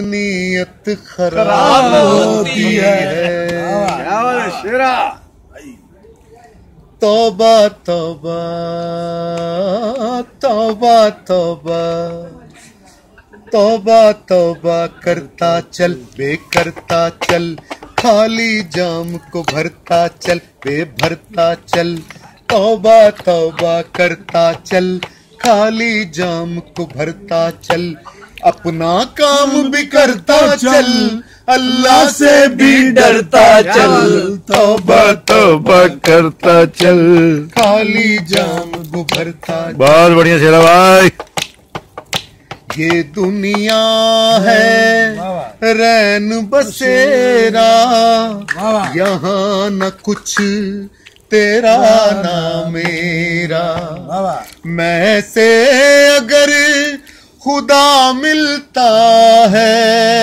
नीयत खराब होती है। तौबा तौबा तौबा तौबा तौबा तौबा करता चल बेकरता चल, खाली जाम को भरता चल बेभरता चल। तौबा तौबा करता चल, खाली जाम को भरता चल। अपना काम भी करता चल, अल्लाह से भी डरता चल। तौबा तौबा करता चल, खाली जाम को भरता। बहुत बढ़िया शेरा भाई। ये दुनिया है रैन बसेरा, यहाँ न कुछ तेरा ना मेरा। मैं से अगर खुदा मिलता है,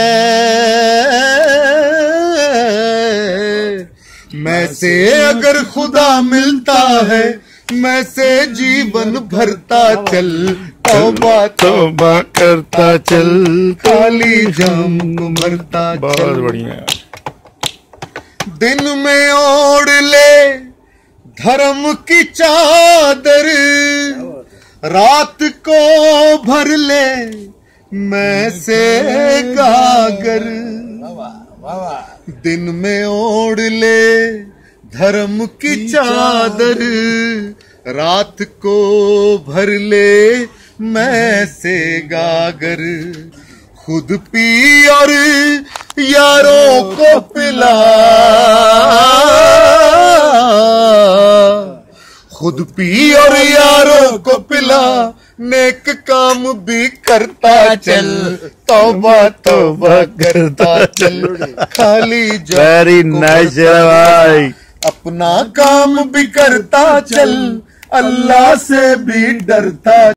मैं से अगर खुदा मिलता है, मैं से जीवन भरता चल। तौबा तौबा करता चल, खाली जाम को भरता चल। बहुत बढ़िया। दिन में ओढ़ ले धर्म की चादर, रात को भर ले मैं से गागर। दिन में ओढ़ ले धर्म की चादर, रात को भर ले मैं से गागर। खुद पी और यारों को पिला, खुद पी और यारों को पिला, नेक काम भी करता चल। तौबा तौबा करता चल, खाली जाम। वेरी नाइस शेरा भाई। अपना काम भी करता चल, अल्लाह से भी डरता